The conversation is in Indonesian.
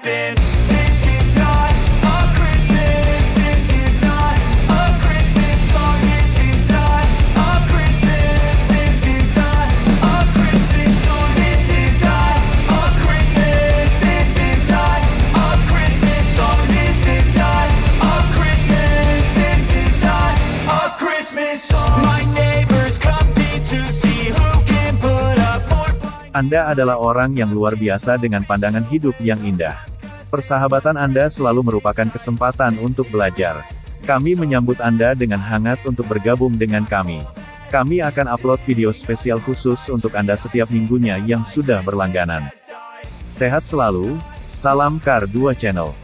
happen. This is not a Christmas. This is not a Christmas song. This is not a Christmas. This is not a Christmas song. This is not a Christmas. This is not a Christmas song. This is not a Christmas. This is not a Christmas song. My neighbors compete to see who can put up more. Anda adalah orang yang luar biasa dengan pandangan hidup yang indah. Persahabatan Anda selalu merupakan kesempatan untuk belajar. Kami menyambut Anda dengan hangat untuk bergabung dengan kami. Kami akan upload video spesial khusus untuk Anda setiap minggunya yang sudah berlangganan. Sehat selalu, salam Kar 2 Channel.